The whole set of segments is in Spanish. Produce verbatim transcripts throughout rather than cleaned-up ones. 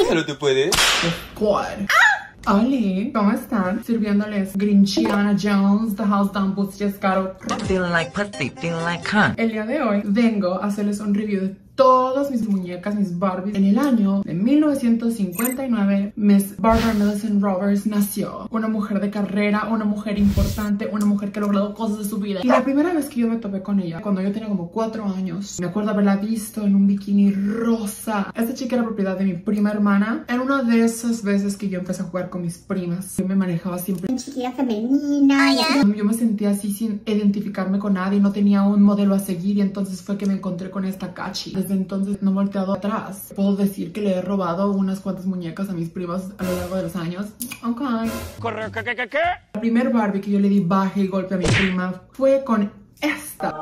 Déjalo, tú puedes. Squad. Oli, ¿cómo están? Sirviéndoles Grinchiana Jones, The House Down Bustias Caro. Feeling like pussy, feeling like cunt. El día de hoy vengo a hacerles un review de todas mis muñecas, mis Barbies. En el año de mil novecientos cincuenta y nueve, Miss Barbara Millicent Roberts nació. Una mujer de carrera, una mujer importante, una mujer que ha logrado cosas de su vida. Y la primera vez que yo me topé con ella, cuando yo tenía como cuatro años, me acuerdo haberla visto en un bikini rosa. Esta chica era propiedad de mi prima hermana. Era una de esas veces que yo empecé a jugar con mis primas. Yo me manejaba siempre en chiquilla femenina. Yo me sentía así sin identificarme con nadie, no tenía un modelo a seguir, y entonces fue que me encontré con esta Cachi. Desde entonces no he volteado atrás. Puedo decir que le he robado unas cuantas muñecas a mis primas a lo largo de los años. Ok. Corre, ¿qué, qué, qué, qué? La primer Barbie que yo le di baje y golpe a mi prima fue con esta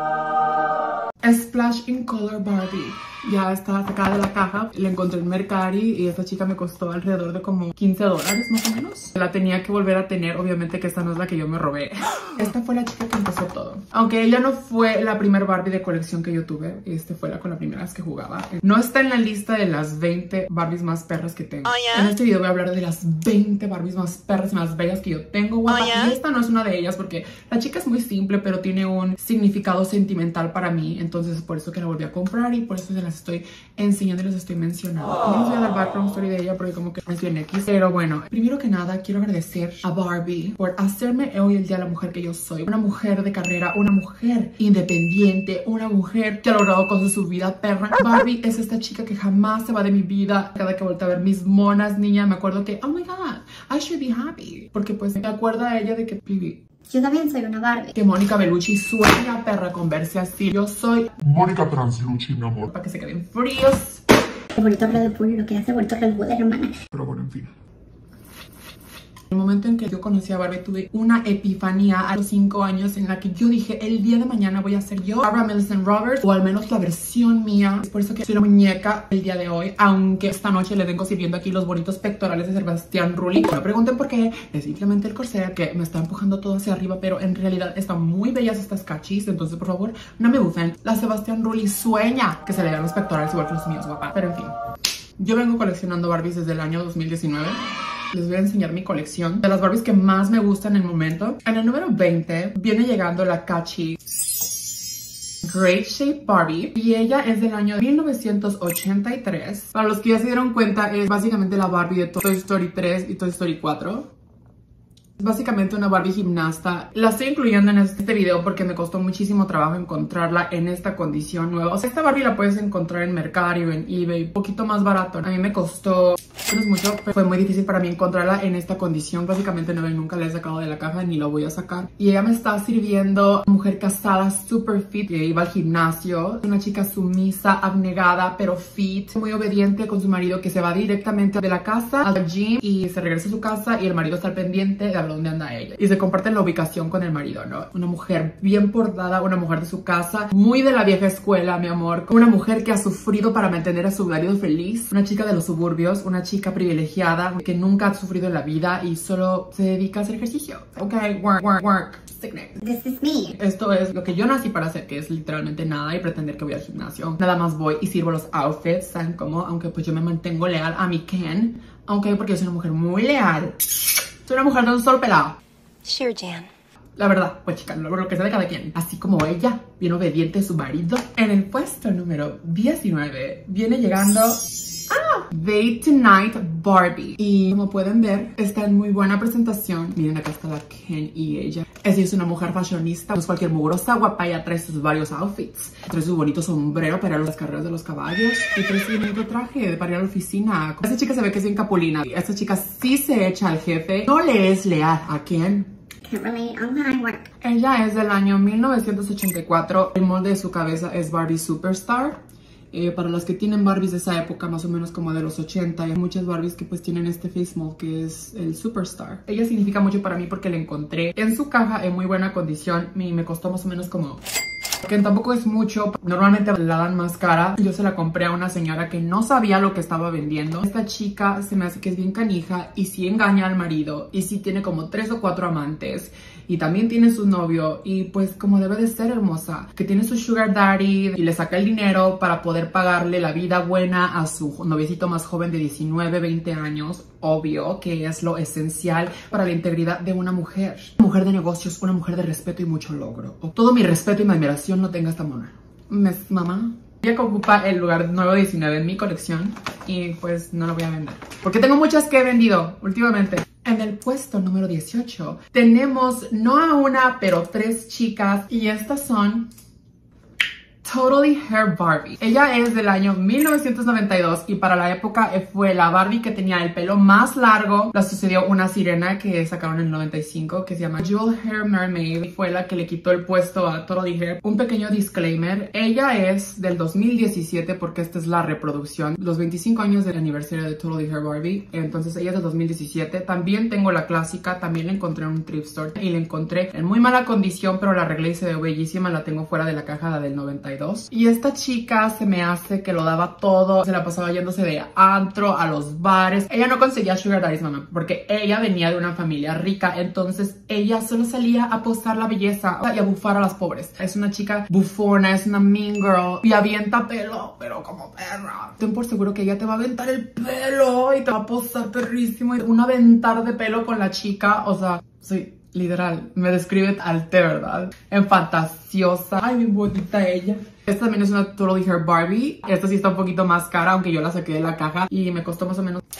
Splash in Color Barbie. Ya está sacada de la caja, la encontré en Mercari y esta chica me costó alrededor de como quince dólares más o menos. La tenía que volver a tener, obviamente que esta no es la que yo me robé. Esta fue la chica que empezó todo. Aunque ella no fue la primer Barbie de colección que yo tuve, este fue la con la primera vez que jugaba. No está en la lista de las veinte Barbies más perras que tengo. Oh, yeah. En este video voy a hablar de las veinte Barbies más perras y más bellas que yo tengo, guapa. Oh, yeah. Y esta no es una de ellas porque la chica es muy simple, pero tiene un significado sentimental para mí. Entonces es por eso que la volví a comprar y por eso se las estoy enseñando y les estoy mencionando. No les voy a dar background story de ella porque como que es bien X. Pero bueno, primero que nada quiero agradecer a Barbie por hacerme hoy el día la mujer que yo soy. Una mujer de carrera, una mujer independiente, una mujer que ha logrado cosas de su vida, perra. Barbie es esta chica que jamás se va de mi vida. Cada que volteo a ver mis monas, niña, me acuerdo que, oh my god, I should be happy. Porque pues me acuerdo a ella de que, Pibi, Yo también soy una Barbie. que Mónica Bellucci sueña, perra, con verse así. Yo soy Mónica Translucci, mi amor. para que se queden fríos. Qué bonito Red Bull, lo que hace bonito Red Bull, hermana. Pero bueno, en fin. El momento en que yo conocí a Barbie tuve una epifanía a los cinco años en la que yo dije, el día de mañana voy a ser yo, Barbara Millicent Roberts, o al menos la versión mía. Es por eso que soy la muñeca el día de hoy, aunque esta noche les vengo sirviendo aquí los bonitos pectorales de Sebastián Rulli. No me pregunten por qué, es simplemente el corsé que me está empujando todo hacia arriba, pero en realidad están muy bellas estas cachis, entonces por favor no me bufen. La Sebastián Rulli sueña que se le vean los pectorales igual que los míos, guapa. Pero en fin, yo vengo coleccionando Barbies desde el año dos mil diecinueve. Les voy a enseñar mi colección de las Barbies que más me gustan en el momento. En el número veinte viene llegando la Cachi Great Shape Barbie y ella es del año mil novecientos ochenta y tres. Para los que ya se dieron cuenta, es básicamente la Barbie de Toy Story tres y Toy Story cuatro. Es básicamente una Barbie gimnasta. La estoy incluyendo en este video porque me costó muchísimo trabajo encontrarla en esta condición nueva. O sea, esta Barbie la puedes encontrar en Mercari o en eBay, un poquito más barato. A mí me costó, no es mucho, pero fue muy difícil para mí encontrarla en esta condición. Básicamente no, nunca la he sacado de la caja ni la voy a sacar. Y ella me está sirviendo mujer casada, super fit, que iba al gimnasio. Una chica sumisa, abnegada, pero fit, muy obediente con su marido, que se va directamente de la casa al gym y se regresa a su casa y el marido está al pendiente de dónde anda ella. Y se comparten la ubicación con el marido, ¿no? Una mujer bien portada, una mujer de su casa, muy de la vieja escuela, mi amor. Una mujer que ha sufrido para mantener a su marido feliz. Una chica de los suburbios, una chica privilegiada que nunca ha sufrido en la vida y solo se dedica a hacer ejercicio. Ok, work, work, work. This is me. Esto es lo que yo nací para hacer, que es literalmente nada y pretender que voy al gimnasio. Nada más voy y sirvo los outfits, ¿saben cómo? Aunque pues yo me mantengo leal a mi Ken. Aunque porque yo soy una mujer muy leal. Soy una mujer de un sol pelado. Sure, Jan. La verdad, pues chicas, lo que sea de cada quien. Así como ella, bien obediente a su marido. En el puesto número diecinueve viene llegando ¡ah! Date Tonight Barbie. Y como pueden ver, está en muy buena presentación. Miren, acá está la Ken y ella. Ella es una mujer fashionista. No es cualquier mugrosa, guapa. Ella trae sus varios outfits. Trae su bonito sombrero para las carreras de los caballos. Y trae su bonito traje para ir a la oficina. Esta chica se ve que es bien capulina. Esta chica sí se echa al jefe. No le es leal a Ken. Can't relate on my work. Ella es del año mil novecientos ochenta y cuatro. El molde de su cabeza es Barbie Superstar. Eh, para las que tienen Barbies de esa época, más o menos como de los ochenta, hay muchas Barbies que pues tienen este face mold que es el Superstar. Ella significa mucho para mí porque la encontré en su caja en muy buena condición y me costó más o menos como que tampoco es mucho. Normalmente la dan más cara. Yo se la compré a una señora que no sabía lo que estaba vendiendo. Esta chica se me hace que es bien canija y sí engaña al marido y sí tiene como tres o cuatro amantes y también tiene su novio y pues como debe de ser, hermosa, que tiene su sugar daddy y le saca el dinero para poder pagarle la vida buena a su noviecito más joven de diecinueve, veinte años. Obvio que es lo esencial para la integridad de una mujer. Una mujer de negocios, una mujer de respeto y mucho logro. Todo mi respeto y mi admiración no tenga esta mona. ¿Mes, mamá? Ella que ocupa el lugar número diecinueve en mi colección y pues no la voy a vender. Porque tengo muchas que he vendido últimamente. En el puesto número dieciocho tenemos no a una, pero tres chicas y estas son Totally Hair Barbie. Ella es del año mil novecientos noventa y dos y para la época fue la Barbie que tenía el pelo más largo. La sucedió una sirena que sacaron en el noventa y cinco que se llama Jewel Hair Mermaid y fue la que le quitó el puesto a Totally Hair. Un pequeño disclaimer, ella es del dos mil diecisiete porque esta es la reproducción, los veinticinco años del aniversario de Totally Hair Barbie, entonces ella es del dos mil diecisiete. También tengo la clásica, también la encontré en un thrift store y la encontré en muy mala condición, pero la arreglé y se ve bellísima. La tengo fuera de la caja, la del noventa y dos. Y esta chica se me hace que lo daba todo, se la pasaba yéndose de antro a los bares. Ella no conseguía sugar daddies, mamá, porque ella venía de una familia rica, entonces ella solo salía a postar la belleza y a bufar a las pobres. Es una chica bufona, es una mean girl y avienta pelo, pero como perra. Ten por seguro que ella te va a aventar el pelo y te va a posar perrísimo. Un aventar de pelo con la chica, o sea, soy... literal, me describe al té, ¿verdad? En fantasiosa. Ay, bien bonita ella. Esta también es una Totally Hair Barbie. Esta sí está un poquito más cara, aunque yo la saqué de la caja y me costó más o menos...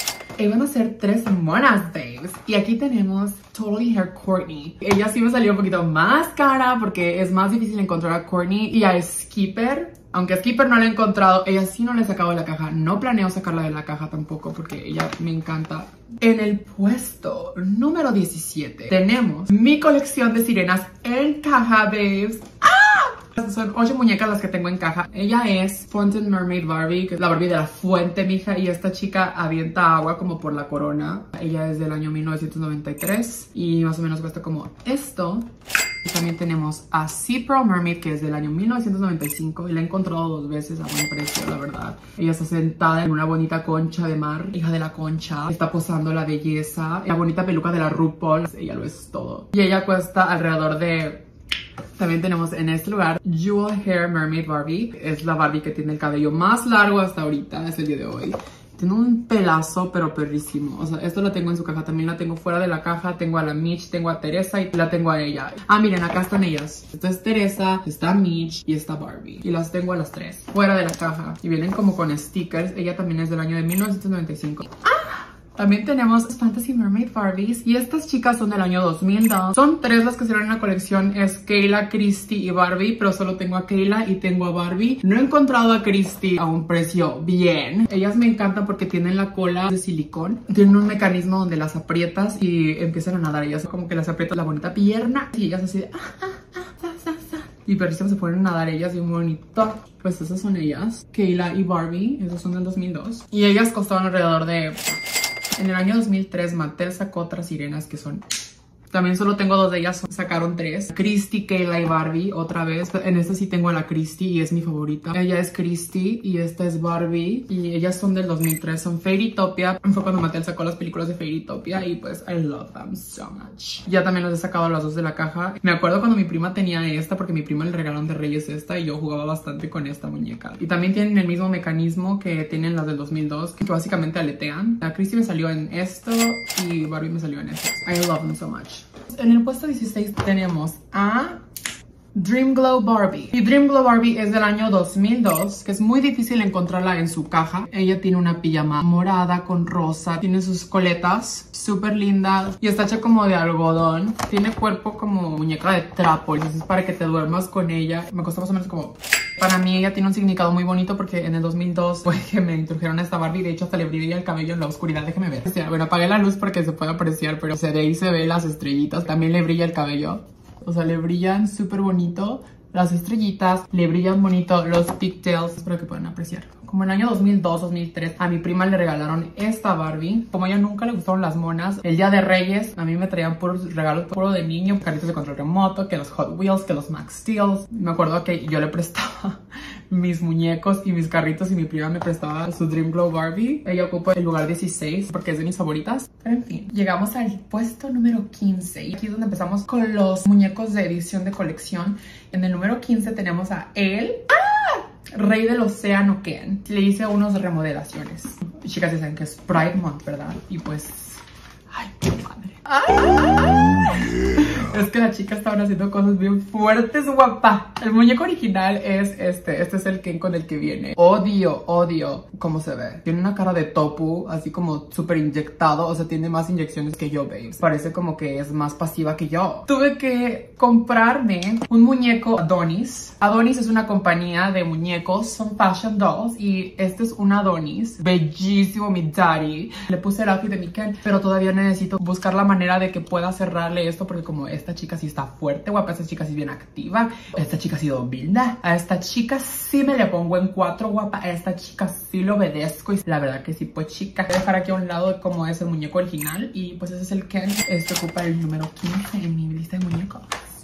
Y van a ser tres monas, babes. Y aquí tenemos Totally Hair Courtney. Ella sí me salió un poquito más cara porque es más difícil encontrar a Courtney y a Skipper. Aunque a Skipper no la he encontrado, ella sí no la he sacado de la caja. No planeo sacarla de la caja tampoco porque ella me encanta. En el puesto número diecisiete tenemos mi colección de sirenas en caja, babes. ¡Ah! Son ocho muñecas las que tengo en caja. Ella es Fountain Mermaid Barbie, que es la Barbie de la fuente, mija. Y esta chica avienta agua como por la corona. Ella es del año mil novecientos noventa y tres y más o menos cuesta como esto. Y también tenemos a Sea Pearl Mermaid, que es del año mil novecientos noventa y cinco y la he encontrado dos veces a buen precio, la verdad. Ella está sentada en una bonita concha de mar, hija de la concha. Está posando la belleza, la bonita peluca de la RuPaul. Ella lo es todo. Y ella cuesta alrededor de... También tenemos en este lugar Jewel Hair Mermaid Barbie. Es la Barbie que tiene el cabello más largo hasta ahorita, es el día de hoy. Tiene un pelazo, pero perrísimo. O sea, esto lo tengo en su caja. También la tengo fuera de la caja. Tengo a la Mitch, tengo a Teresa y la tengo a ella. Ah, miren, acá están ellas. Esta es Teresa, está Mitch y está Barbie. Y las tengo a las tres fuera de la caja. Y vienen como con stickers. Ella también es del año de mil novecientos noventa y cinco. ¡Ah! También tenemos Fantasy Mermaid Barbies y estas chicas son del año dos mil dos. Son tres las que serán en la colección, es Kayla, Christy y Barbie, pero solo tengo a Kayla y tengo a Barbie. No he encontrado a Christy a un precio bien. Ellas me encantan porque tienen la cola de silicón. Tienen un mecanismo donde las aprietas y empiezan a nadar. Ellas como que las aprietas la bonita pierna y ellas así de... Ah, ah, ah, sa, sa, sa. Y perrísimo se ponen a nadar ellas bien bonito. Pues esas son ellas, Kayla y Barbie. Esas son del dos mil dos. Y ellas costaban alrededor de... En el año dos mil tres Mattel sacó otras sirenas que son... También solo tengo dos de ellas, sacaron tres. Christy, Kayla y Barbie, otra vez. En esta sí tengo a la Christy y es mi favorita. Ella es Christy y esta es Barbie. Y ellas son del dos mil tres, son Fairytopia. Fue cuando Mattel sacó las películas de Fairytopia y pues I love them so much. Ya también las he sacado las dos de la caja. Me acuerdo cuando mi prima tenía esta porque mi prima le regalaron de Reyes esta y yo jugaba bastante con esta muñeca. Y también tienen el mismo mecanismo que tienen las del dos mil dos, que básicamente aletean. La Christy me salió en esto y Barbie me salió en esto. I love them so much. En el puesto dieciséis tenemos a Dream Glow Barbie. Y Dream Glow Barbie es del año dos mil dos, que es muy difícil encontrarla en su caja. Ella tiene una pijama morada con rosa, tiene sus coletas súper lindas y está hecha como de algodón. Tiene cuerpo como muñeca de trapo, entonces es para que te duermas con ella. Me costó más o menos como... Para mí ella tiene un significado muy bonito porque en el dos mil dos fue que me introdujeron a esta Barbie. De hecho hasta le brilla el cabello en la oscuridad, déjeme ver. O sea, bueno, apagué la luz porque se puede apreciar, pero se ve y se ve las estrellitas. También le brilla el cabello. O sea, le brillan súper bonito. las estrellitas le brillan bonito los pigtails. Espero que puedan apreciar. Como en el año dos mil dos, dos mil tres, a mi prima le regalaron esta Barbie. Como a ella nunca le gustaron las monas, el día de Reyes a mí me traían puros regalos, puro de niño, carritos de control remoto, que los Hot Wheels, que los Max Steel. Me acuerdo que yo le prestaba mis muñecos y mis carritos y mi prima me prestaba su Dream Glow Barbie. Ella ocupa el lugar dieciséis porque es de mis favoritas. Pero en fin, llegamos al puesto número quince y aquí es donde empezamos con los muñecos de edición de colección. En el número quince tenemos a él. ¡Ah! Rey del Océano Ken. Le hice unas remodelaciones. Chicas, ya saben que es Pride Month, ¿verdad? Y pues... ¡ay, qué padre! ¡Ay! Es que las chicas estaban haciendo cosas bien fuertes, guapa. El muñeco original es este. Este es el Ken con el que viene. Odio, odio cómo se ve. Tiene una cara de topu, así como súper inyectado. O sea, tiene más inyecciones que yo, babes. Parece como que es más pasiva que yo. Tuve que comprarme un muñeco Adonis. Adonis es una compañía de muñecos. Son fashion dolls. Y este es un Adonis. Bellísimo, mi daddy. Le puse el outfit de mi Ken. Pero todavía necesito buscar la manera de que pueda cerrarle esto. Porque como esta chica sí está fuerte, guapa. Esta chica sí bien activa. Esta chica sí domina. A esta chica sí me le pongo en cuatro, guapa. A esta chica sí lo obedezco. Y la verdad que sí, pues chica. Voy a dejar aquí a un lado cómo es el muñeco original. Y pues ese es el Ken. Este ocupa el número quince en mi lista de muñecos.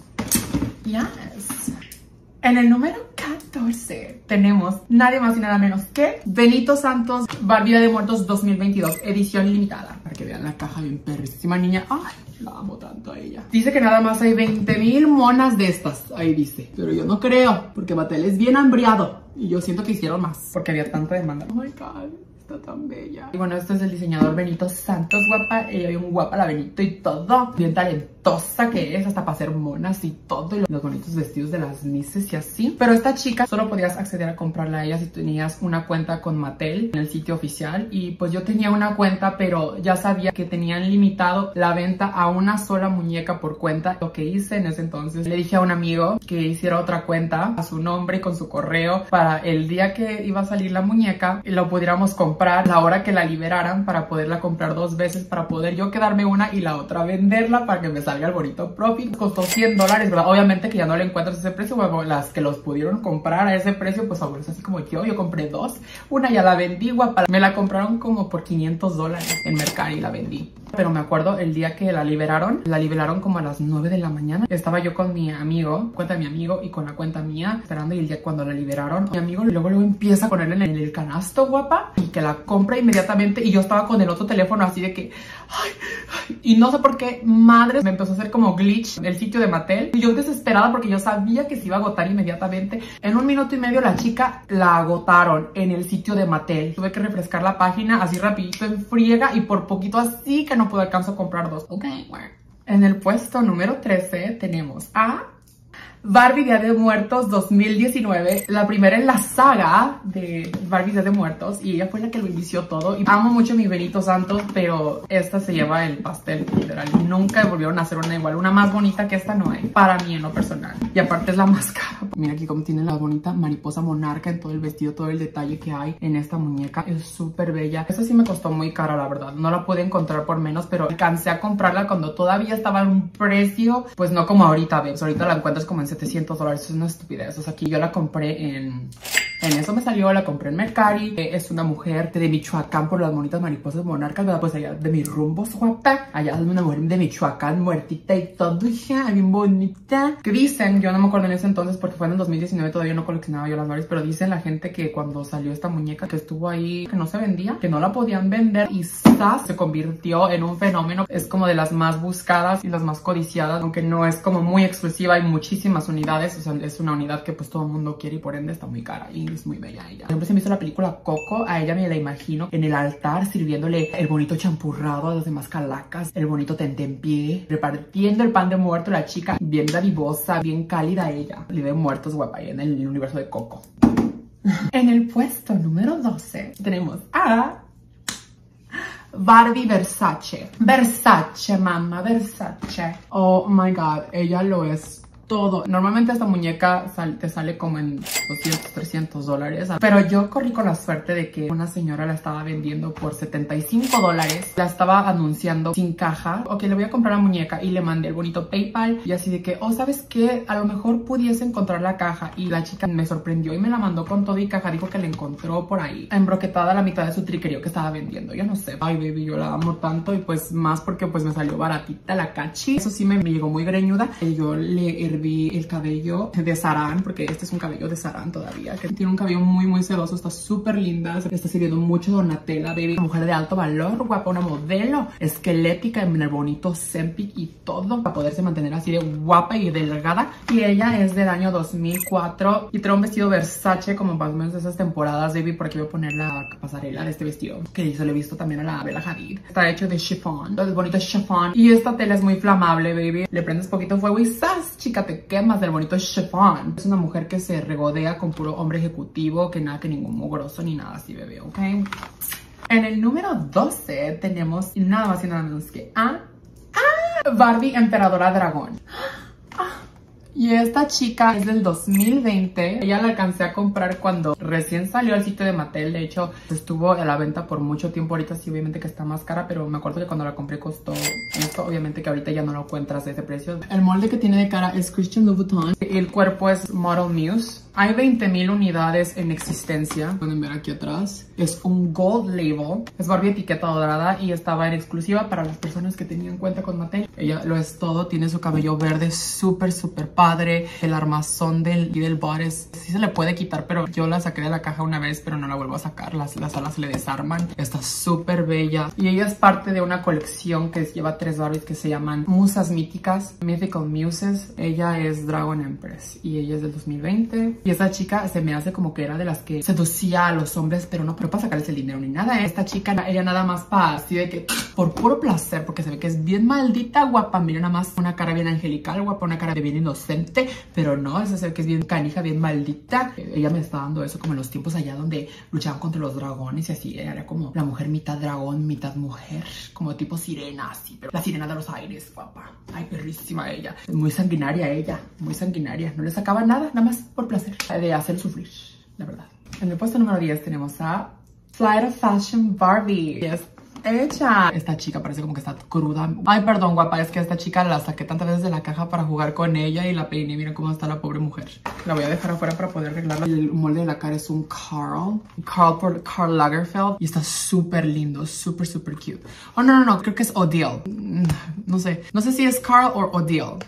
Yes. En el número catorce tenemos nadie más y nada menos que Benito Santos Barbie de Muertos dos mil veintidós, edición limitada. Para que vean la caja bien perrísima, niña. Ay, la amo tanto a ella. Dice que nada más hay veinte mil monas de estas. Ahí dice. Pero yo no creo, porque Mattel es bien hambriado. Y yo siento que hicieron más, porque había tanta demanda. Oh my God. Está tan bella. Y bueno, este es el diseñador Benito Santos, guapa. Ella bien guapa, la Benito y todo. Bien talentosa que es, hasta para hacer monas y todo. Y los bonitos vestidos de las misses y así. Pero esta chica solo podías acceder a comprarla a ella si tenías una cuenta con Mattel en el sitio oficial. Y pues yo tenía una cuenta, pero ya sabía que tenían limitado la venta a una sola muñeca por cuenta. Lo que hice en ese entonces, le dije a un amigo que hiciera otra cuenta a su nombre y con su correo para el día que iba a salir la muñeca y lo pudiéramos comprar la hora que la liberaran para poderla comprar dos veces, para poder yo quedarme una y la otra venderla para que me salga el bonito profit. Costó cien dólares, ¿verdad? Obviamente que ya no le encuentras ese precio. Bueno, las que los pudieron comprar a ese precio, pues ahora es así como yo, yo compré dos. Una ya la vendí, guapa. Me la compraron como por quinientos dólares en Mercari y la vendí. Pero me acuerdo el día que la liberaron, la liberaron como a las nueve de la mañana. Estaba yo con mi amigo, cuenta de mi amigo y con la cuenta mía, esperando. Y el día cuando la liberaron, mi amigo luego luego empieza a ponerla en el, en el canasto, guapa, y que la compra inmediatamente. Y yo estaba con el otro teléfono así de que ay, ay, y no sé por qué madre me empezó a hacer como glitch el sitio de Mattel. Y yo desesperada porque yo sabía que se iba a agotar inmediatamente. En un minuto y medio la chica la agotaron en el sitio de Mattel. Tuve que refrescar la página así rapidito en friega y por poquito así que no pude alcanzar a comprar dos. Ok, bueno. En el puesto número trece tenemos a Barbie Día de Muertos dos mil diecinueve, la primera en la saga de Barbie Día de Muertos, y ella fue la que lo inició todo. Y amo mucho a mi Benito Santos, pero esta se lleva el pastel, literal. Nunca volvieron a hacer una igual, una más bonita que esta no hay, para mí en lo personal. Y aparte es la más cara. Mira aquí como tiene la bonita mariposa monarca en todo el vestido, todo el detalle que hay en esta muñeca. Es súper bella. Esta sí me costó muy cara, la verdad. No la pude encontrar por menos, pero alcancé a comprarla cuando todavía estaba en un precio, pues no como ahorita, ¿ves? Ahorita la encuentras como en setecientos dólares, es una estupidez. O sea, aquí yo la compré en... En eso me salió, la compré en Mercari. Es una mujer de Michoacán por las bonitas mariposas monarcas, ¿verdad? Pues allá de mis rumbos, guapa. Allá es una mujer de Michoacán, muertita y todo, hija, bien bonita. Que dicen, yo no me acuerdo en ese entonces porque fue en el dos mil diecinueve, todavía no coleccionaba yo las Barbies, pero dicen la gente que cuando salió esta muñeca que estuvo ahí, que no se vendía, que no la podían vender y ¡zas! Se convirtió en un fenómeno. Es como de las más buscadas y las más codiciadas, aunque no es como muy exclusiva, hay muchísimas unidades. O sea, es una unidad que pues todo el mundo quiere y por ende está muy cara y es muy bella ella. Siempre se me hizo la película Coco, a ella me la imagino en el altar sirviéndole el bonito champurrado a las demás calacas, el bonito tentempié, repartiendo el pan de muerto, la chica bien dadivosa, bien cálida ella. Día de Muertos, guapa, en el universo de Coco. En el puesto número doce tenemos a Barbie Versace. Versace, mamá, Versace. Oh my God, ella lo es todo. Normalmente esta muñeca sal, te sale como en doscientos, trescientos dólares. Pero yo corrí con la suerte de que una señora la estaba vendiendo por setenta y cinco dólares. La estaba anunciando sin caja. Ok, le voy a comprar la muñeca y le mandé el bonito PayPal. Y así de que, oh, ¿sabes qué? A lo mejor pudiese encontrar la caja. Y la chica me sorprendió y me la mandó con todo y caja. Dijo que la encontró por ahí, embroquetada a la mitad de su triquerío que estaba vendiendo. Yo no sé. Ay, baby, yo la amo tanto. Y pues más porque pues me salió baratita la cachi. Eso sí me, me llegó muy greñuda. Y yo le herví el cabello de Sarán, porque este es un cabello de Sarán todavía, que tiene un cabello muy, muy sedoso. Está súper linda. Está sirviendo mucho Donatella, baby. Una mujer de alto valor, guapa, una modelo, esquelética, en el bonito Zempic y todo, para poderse mantener así de guapa y delgada. Y ella es del año dos mil cuatro y trae un vestido Versace como más o menos de esas temporadas, baby. Por aquí voy a poner la pasarela de este vestido, que se lo he visto también a la Bella Hadid. Está hecho de chiffon, el bonito chiffon. Y esta tela es muy flamable, baby. Le prendes poquito fuego y ¡zas! Chica, te quemas del bonito chiffon. Es una mujer que se regodea con puro hombre ejecutivo, que nada, que ningún mugroso ni nada así, bebé, ¿ok? En el número doce tenemos nada más y nada menos que a, a Barbie Emperadora Dragón. Y esta chica es del dos mil veinte. Ella la alcancé a comprar cuando recién salió al sitio de Mattel. De hecho, estuvo a la venta por mucho tiempo. Ahorita sí, obviamente que está más cara, pero me acuerdo que cuando la compré costó esto. Obviamente que ahorita ya no lo encuentras de ese precio. El molde que tiene de cara es Christian Louboutin. El cuerpo es Model Muse. Hay veinte mil unidades en existencia. Pueden ver aquí atrás. Es un gold label. Es Barbie etiqueta dorada y estaba en exclusiva para las personas que tenían cuenta con Mattel. Ella lo es todo. Tiene su cabello verde súper, súper padre. El armazón del, del body sí se le puede quitar, pero yo la saqué de la caja una vez, pero no la vuelvo a sacar. Las, las alas se le desarman. Está súper bella. Y ella es parte de una colección que lleva tres Barbies que se llaman Musas Míticas, Mythical Muses. Ella es Dragon Empress y ella es del dos mil veinte. Y esta chica se me hace como que era de las que seducía a los hombres, pero no pero para sacarles el dinero ni nada. Esta chica, ella nada más para así de que por puro placer, porque se ve que es bien maldita guapa. Mira nada más una cara bien angelical, guapa, una cara de bien inocente, pero no, esa se ve que es bien canija, bien maldita. Ella me está dando eso como en los tiempos allá donde luchaban contra los dragones y así. Ella era como la mujer mitad dragón, mitad mujer, como tipo sirena, así, pero la sirena de los aires, guapa. Ay, perrísima ella. Muy sanguinaria ella, muy sanguinaria. No le sacaba nada, nada más por placer de hacer sufrir, la verdad. En el puesto número diez tenemos a Flight of Fashion Barbie. Yes. Ella. Esta chica parece como que está cruda. Ay, perdón, guapa, es que esta chica la saqué tantas veces de la caja para jugar con ella y la peiné. Miren cómo está la pobre mujer. La voy a dejar afuera para poder arreglarla. El molde de la cara es un Carl. Carl por Karl Lagerfeld. Y está súper lindo, súper, súper cute. Oh, no, no, no, creo que es Odile. No sé. No sé si es Carl o Odile.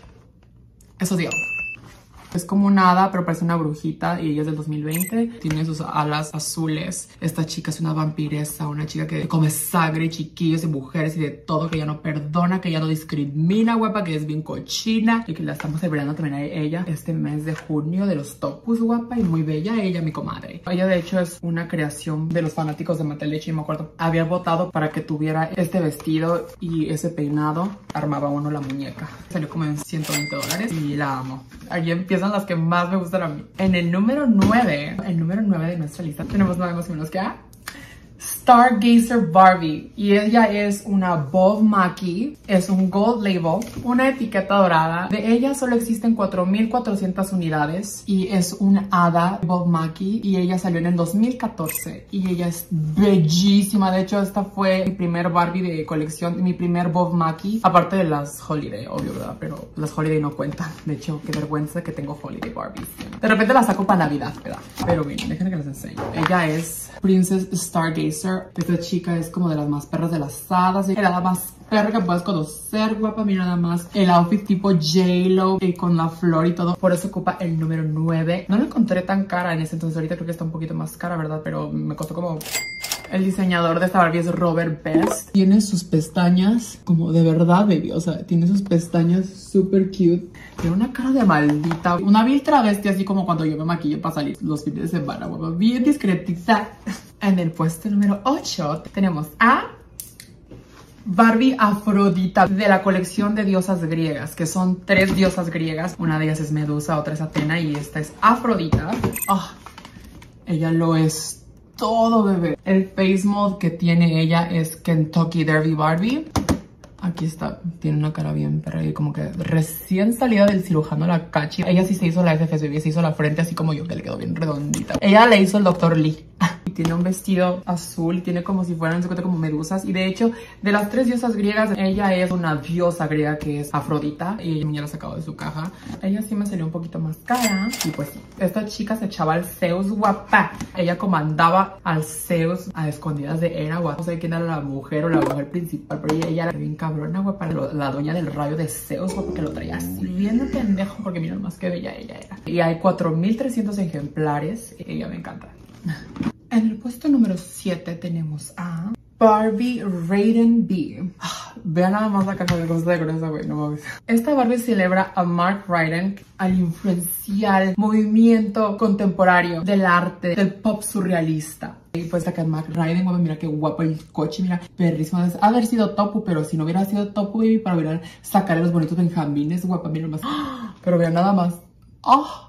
Es Odile. Es como un hada, pero parece una brujita y ella es del dos mil veinte. Tiene sus alas azules. Esta chica es una vampiresa, una chica que come sangre, chiquillos y mujeres y de todo, que ella no perdona, que ella no discrimina, guapa, que es bien cochina y que la estamos celebrando también a ella este mes de junio de los Topus, guapa, y muy bella ella, mi comadre. Ella de hecho es una creación de los fanáticos de Mattel. Y me acuerdo, había votado para que tuviera este vestido y ese peinado. Armaba uno la muñeca. Salió como en ciento veinte dólares y la amo. Allí empieza las que más me gustan a mí. En el número nueve, el número nueve de nuestra lista, tenemos nada más y menos que a Stargazer Barbie. Y ella es una Bob Mackie, es un gold label, una etiqueta dorada. De ella solo existen cuatro mil cuatrocientas unidades y es un hada Bob Mackie y ella salió en el dos mil catorce y ella es bellísima. De hecho, esta fue mi primer Barbie de colección, mi primer Bob Mackie, aparte de las Holiday, obvio, ¿verdad? Pero las Holiday no cuentan. De hecho, qué vergüenza que tengo Holiday Barbies. De repente las saco para Navidad, ¿verdad? Pero bien, déjenme que les enseñe. Ella es Princess Stargazer. Esta chica es como de las más perras de las hadas. Era la más perra que puedes conocer, guapa. Mira nada más el outfit tipo J-Lo y con la flor y todo. Por eso ocupa el número nueve. No la encontré tan cara en ese entonces. Ahorita creo que está un poquito más cara, ¿verdad? Pero me costó como... El diseñador de esta Barbie es Robert Best. Tiene sus pestañas como de verdad, baby. O sea, tiene sus pestañas súper cute. Tiene una cara de maldita. Una vil travesti, así como cuando yo me maquillo para salir los fines de semana, guapa. Bien discretita. En el puesto número ocho tenemos a Barbie Afrodita, de la colección de diosas griegas, que son tres diosas griegas. Una de ellas es Medusa, otra es Atena y esta es Afrodita. Oh, ella lo es todo, bebé. El face mold que tiene ella es Kentucky Derby Barbie. Aquí está, tiene una cara bien perra y como que recién salida del cirujano la cachi. Ella sí se hizo la F F B, se hizo la frente así como yo, que le quedó bien redondita. Ella le hizo el doctor Lee. Y tiene un vestido azul y tiene como si fueran, se cuenta, como medusas. Y de hecho, de las tres diosas griegas, ella es una diosa griega que es Afrodita. Y ella ya la ha sacado de su caja. Ella sí me salió un poquito más cara. Y pues sí, esta chica se echaba al Zeus guapa. Ella comandaba al Zeus a escondidas de Hera, guapa. No sé quién era la mujer o la mujer principal, pero ella, ella era bien cabrona, guapa. La dueña del rayo de Zeus, guapa, que lo traía así bien de pendejo, porque miren más que bella ella era. Y hay cuatro mil trescientos ejemplares. Y ella me encanta. En el puesto número siete tenemos a Barbie Raiden B. Vean nada más la caja de cosas de gruesa, güey, no mames. Esta Barbie celebra a Mark Raiden, al influencial movimiento contemporáneo del arte, del pop surrealista. Y pues acá Mark Raiden, güey, mira qué guapo el coche, mira, perrísimo. Ha haber sido Topu, pero si no hubiera sido Topu, baby, para ver sacar los bonitos benjamines, guapa, mira más. Pero vean nada más. ¡Oh!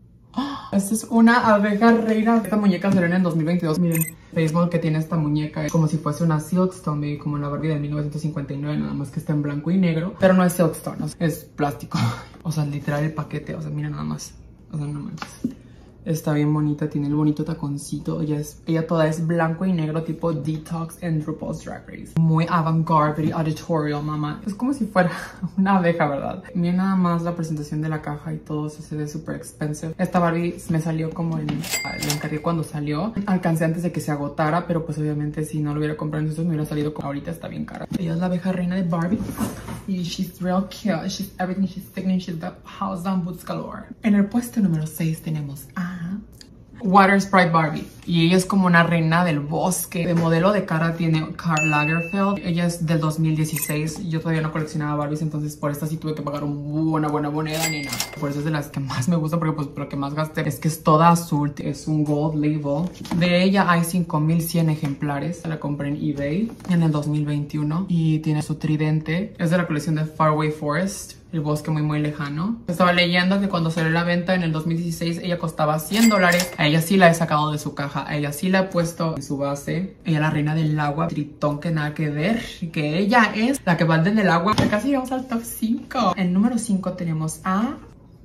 Esta es una abeja reina. Esta muñeca salió en el dos mil veintidós. Miren, Facebook que tiene esta muñeca como si fuese una Silkstone, baby, como la Barbie de mil novecientos cincuenta y nueve, nada más que está en blanco y negro. Pero no es Silkstone, es plástico. O sea, literal el paquete, o sea, mira nada más. O sea, no manches. Está bien bonita, tiene el bonito taconcito. Ella, es, ella toda es blanco y negro, tipo Detox en RuPaul's Drag Race. Muy avant-garde, editorial, mamá. Es como si fuera una abeja, ¿verdad? Miren nada más la presentación de la caja y todo eso se ve súper expensive. Esta Barbie me salió como en... La encargué cuando salió. Alcancé antes de que se agotara, pero pues obviamente si no lo hubiera comprado entonces me hubiera salido como ahorita está bien cara. Ella es la abeja reina de Barbie. Y she's real cute. She's everything. She's sickening. She's the house down boots galore. En el puesto número seis tenemos a Water Sprite Barbie. Y ella es como una reina del bosque. De modelo de cara tiene Karl Lagerfeld. Ella es del dos mil dieciséis. Yo todavía no coleccionaba Barbies, entonces por esta sí tuve que pagar una buena moneda, nena. Por eso es de las que más me gusta, porque pues lo que más gasté es que es toda azul. Es un gold label. De ella hay cinco mil cien ejemplares. La compré en eBay en el dos mil veintiuno. Y tiene su tridente. Es de la colección de Faraway Forest. El bosque muy muy lejano. Estaba leyendo que cuando salió a la venta en el dos mil dieciséis ella costaba cien dólares. A ella sí la he sacado de su caja. A ella sí la he puesto en su base. Ella la reina del agua. Tritón que nada que ver. Que ella es la que va en el agua. Casi llegamos al top cinco. En número cinco tenemos a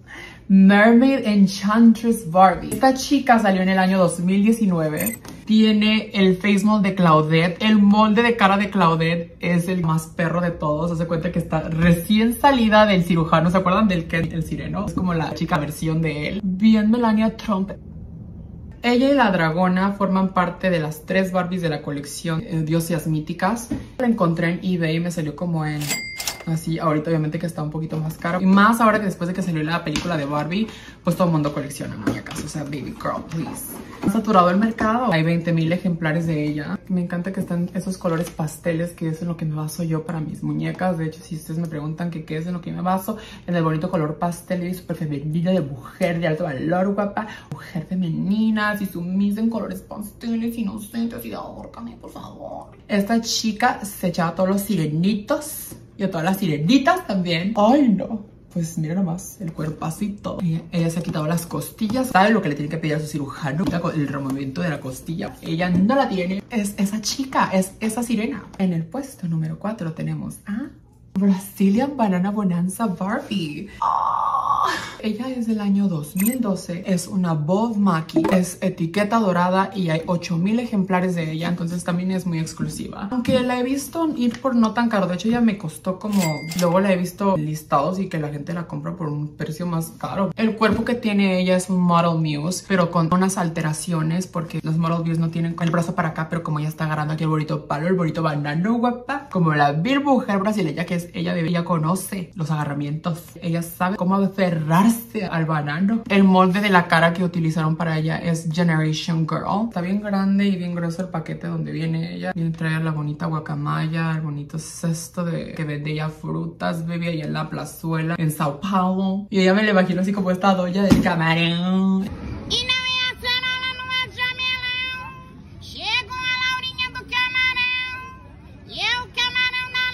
Mermaid Enchantress Barbie. Esta chica salió en el año dos mil diecinueve. Tiene el face mold de Claudette. El molde de cara de Claudette es el más perro de todos. Se cuenta que está recién salida del cirujano. ¿Se acuerdan del Ken, el sireno? Es como la chica versión de él. Bien Melania Trump. Ella y la dragona forman parte de las tres Barbies de la colección eh, Diosas Míticas. La encontré en eBay y me salió como en... Así, ahorita obviamente que está un poquito más caro. Y más ahora que después de que salió la película de Barbie, pues todo el mundo colecciona muñecas. O sea, baby girl, please. Ha saturado el mercado. Hay veinte mil ejemplares de ella. Me encanta que están esos colores pasteles, que es en lo que me baso yo para mis muñecas. De hecho, si ustedes me preguntan que qué es en lo que me baso, en el bonito color pastel y súper femenina, de mujer de alto valor, guapa. Mujer femenina, así sumisa en colores pasteles, inocentes, y ahórcame, por favor. Esta chica se echaba a todos los sirenitos. Y a todas las sirenitas también. ¡Ay, no! Pues mira nomás, el cuerpazo y todo. Ella, ella se ha quitado las costillas. ¿Sabe lo que le tiene que pedir a su cirujano? El removimiento de la costilla. Ella no la tiene. Es esa chica, es esa sirena. En el puesto número cuatro tenemos a Brazilian Banana Bonanza Barbie. ¡Oh! Ella es del año dos mil doce. Es una Bob Mackie. Es etiqueta dorada y hay ocho mil ejemplares de ella. Entonces también es muy exclusiva. Aunque la he visto ir por no tan caro. De hecho, ella me costó como... Luego la he visto listados y que la gente la compra por un precio más caro. El cuerpo que tiene ella es un Model Muse, pero con unas alteraciones porque los Model Muse no tienen el brazo para acá, pero como ella está agarrando aquí el bonito palo, el bonito banano, guapa. Como la vil mujer brasileña que es ella, ella conoce los agarramientos. Ella sabe cómo aferrarse al banano. El molde de la cara que utilizaron para ella es Generation Girl. Está bien grande y bien grueso el paquete donde viene ella. Viene trae la bonita guacamaya, el bonito cesto de que vende ella frutas, baby, allá en la plazuela en Sao Paulo. Y ella me la imagino así como esta doña del camarón. E não é a cenoura, não é jamelão. Chegou a Laurinha do camarão. E é o camarão da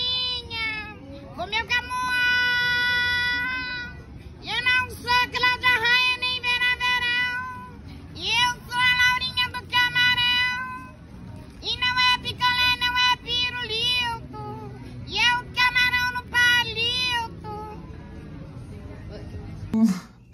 Laurinha. Comeu camoão. E eu não sou Cláudia Raia nem Vera Verão. E eu sou a Laurinha do camarão. E não é picolé, não é pirulito. E eu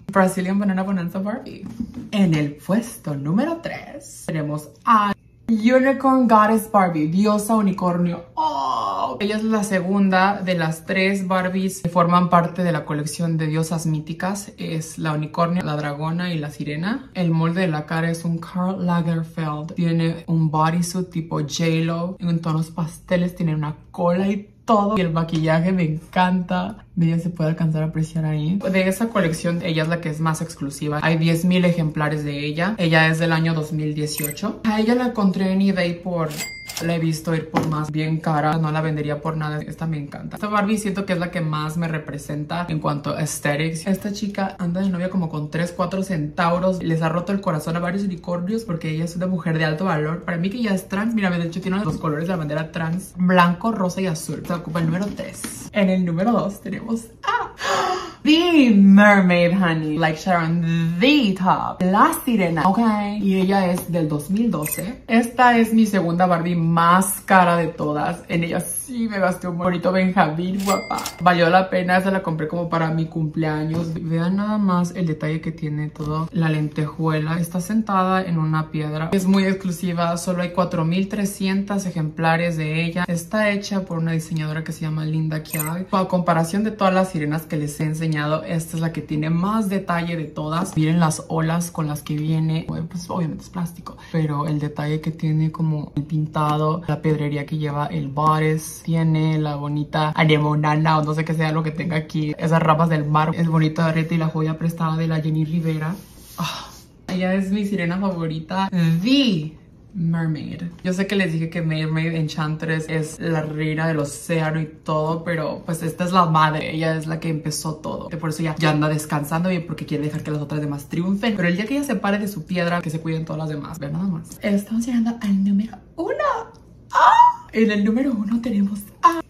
Brazilian Banana Bonanza Barbie. En el puesto número tres tenemos a Unicorn Goddess Barbie, diosa unicornio. Oh, ella es la segunda de las tres Barbies que forman parte de la colección de diosas míticas. Es la unicornio, la dragona y la sirena. El molde de la cara es un Karl Lagerfeld. Tiene un bodysuit tipo J-Lo en tonos pasteles. Tiene una cola y todo. Y el maquillaje me encanta. Ella se puede alcanzar a apreciar ahí. De esa colección, ella es la que es más exclusiva. Hay diez mil ejemplares de ella. Ella es del año dos mil dieciocho. A ella la encontré en eBay por... La he visto ir por más bien cara. No la vendería por nada. Esta me encanta. Esta Barbie siento que es la que más me representa en cuanto a aesthetics. Esta chica anda de novia como con tres, cuatro centauros. Les ha roto el corazón a varios unicornios porque ella es una mujer de alto valor. Para mí que ya es trans. Mira, de hecho tiene los colores de la bandera trans. Blanco, rosa y azul. Se ocupa el número tres. En el número dos tenemos a... The Mermaid, honey. Like Sharon, the top. La sirena. Ok. Y ella es del dos mil doce. Esta es mi segunda Barbie más cara de todas. En ella sí me gasté un bonito Benjamín, guapa. Valió la pena. Esa la compré como para mi cumpleaños. Vean nada más el detalle que tiene todo. La lentejuela. Está sentada en una piedra. Es muy exclusiva. Solo hay cuatro mil trescientos ejemplares de ella. Está hecha por una diseñadora que se llama Linda Kiag. A comparación de todas las sirenas que les he enseñado, esta es la que tiene más detalle de todas. Miren las olas con las que viene. Pues obviamente es plástico, pero el detalle que tiene, como el pintado, la pedrería que lleva el bodice, tiene la bonita anemonana o no sé qué sea lo que tenga aquí, esas ramas del mar, el bonito arete y la joya prestada de la Jenny Rivera. Oh, ella es mi sirena favorita. The Mermaid. Yo sé que les dije que Mermaid Enchantress es la reina del océano y todo, pero pues esta es la madre. Ella es la que empezó todo. Por eso ya, ya anda descansando bien, porque quiere dejar que las otras demás triunfen. Pero el día que ella se pare de su piedra, que se cuiden todas las demás. Vean nada más. Estamos llegando al número uno. ¡Ah! En el número uno tenemos a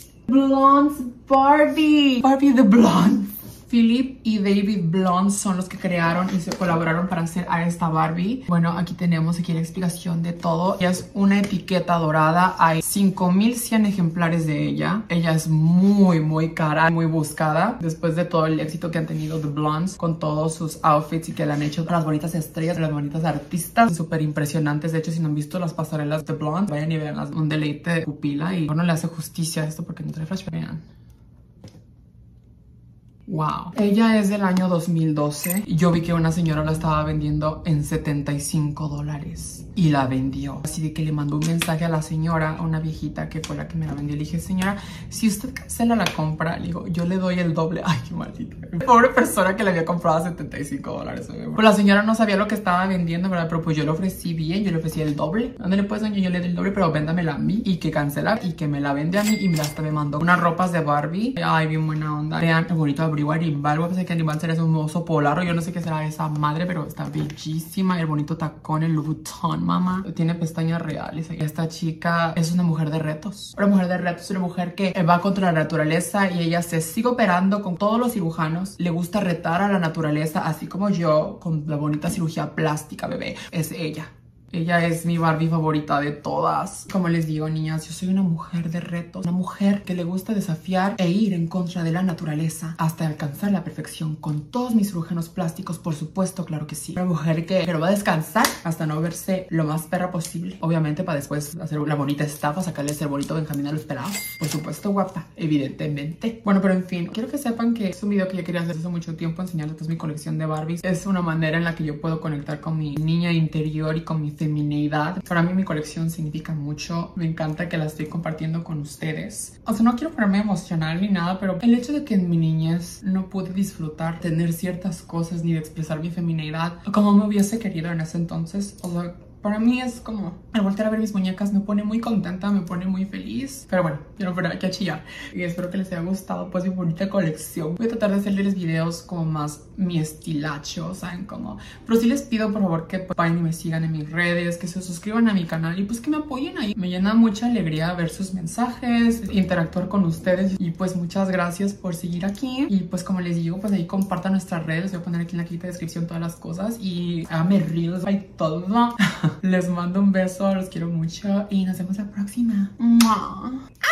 Blondes Barbie. Barbie the Blondes. Philip y David Blonde son los que crearon y se colaboraron para hacer a esta Barbie. Bueno, aquí tenemos aquí la explicación de todo. Ella es una etiqueta dorada. Hay cinco mil cien ejemplares de ella. Ella es muy, muy cara, muy buscada. Después de todo el éxito que han tenido The Blondes con todos sus outfits y que le han hecho las bonitas estrellas, las bonitas artistas, súper impresionantes. De hecho, si no han visto las pasarelas de Blonde, vayan y veanlas. Un deleite de pupila. Y bueno, le hace justicia a esto porque no trae flashback. Vean. Wow. Ella es del año dos mil doce. Yo vi que una señora la estaba vendiendo en setenta y cinco dólares y la vendió. Así de que le mandó un mensaje a la señora, a una viejita que fue la que me la vendió. Le dije, señora, si usted cancela la compra, le digo, yo le doy el doble. Ay, qué maldita. Pobre persona que le había comprado a setenta y cinco dólares. Pues la señora no sabía lo que estaba vendiendo, ¿verdad? Pero pues yo le ofrecí bien, yo le ofrecí el doble. ¿Dónde le puedes, doña? Yo le doy el doble, pero véndamela a mí y que cancela y que me la vende a mí. Y mira, hasta me mandó unas ropas de Barbie. Ay, bien buena onda. Vean, el bonito abrigo Animal. Voy a pensar que Animal será un oso polar o yo no sé qué será esa madre, pero está bellísima. El bonito tacón, el Louboutin, mamá. Tiene pestañas reales. Esta chica es una mujer de retos. Una mujer de retos, una mujer que va contra la naturaleza y ella se sigue operando con todos los cirujanos. Le gusta retar a la naturaleza, así como yo, con la bonita cirugía plástica, bebé. Es ella. Ella es mi Barbie favorita de todas. Como les digo, niñas, yo soy una mujer de retos. Una mujer que le gusta desafiar e ir en contra de la naturaleza hasta alcanzar la perfección. Con todos mis cirujanos plásticos, por supuesto, claro que sí. Una mujer que pero va a descansar hasta no verse lo más perra posible. Obviamente para después hacer la bonita estafa, sacarle ese bonito Benjamín a los pelados. Por supuesto, guapa, evidentemente. Bueno, pero en fin, quiero que sepan que es un video que yo quería hacer hace mucho tiempo, enseñarles pues mi colección de Barbies. Es una manera en la que yo puedo conectar con mi niña interior y con mi femineidad. Para mí mi colección significa mucho. Me encanta que la estoy compartiendo con ustedes. O sea, no quiero ponerme emocional ni nada, pero el hecho de que en mi niñez no pude disfrutar tener ciertas cosas ni de expresar mi femineidad como me hubiese querido en ese entonces, o sea, para mí es como, al voltear a ver mis muñecas me pone muy contenta, me pone muy feliz. Pero bueno, yo no voy aquí a chillar. Y espero que les haya gustado pues mi bonita colección. Voy a tratar de hacerles videos como más mi estilacho, ¿saben? Como, pero sí les pido por favor que vayan y me sigan en mis redes, que se suscriban a mi canal y pues que me apoyen ahí. Me llena mucha alegría ver sus mensajes, interactuar con ustedes. Y pues muchas gracias por seguir aquí. Y pues como les digo, pues ahí compartan nuestras redes. Voy a poner aquí en la cajita de descripción todas las cosas. Y háganme reels y todo. Les mando un beso, los quiero mucho y nos vemos la próxima. ¡Mua!